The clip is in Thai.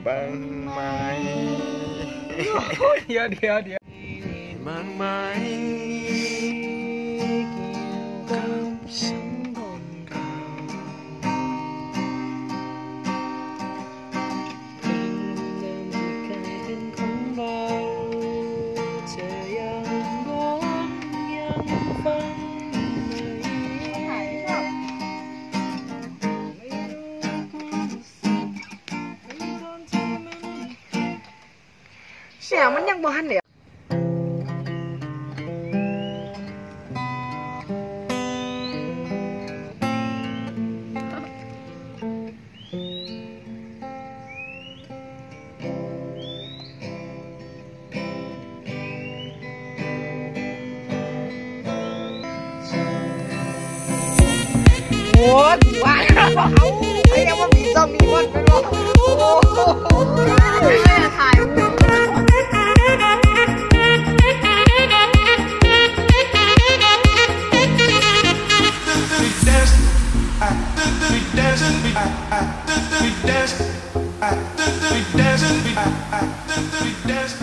บางไม้เดี๋ยวบางไม้เกี่ยวกับฉันคนเก่าสิ่งเดิมที่เคยเป็นของเราเธอยังร้องยังฟังไหมไม่รู้ความรู้สึกในตอนที่มันเสียงมันยังบ้านเลยโอ้ยว้าวไอ้ยังว่ามีซอมมีวันเป็นวะโอ้แม่ถ่ายรูป We dance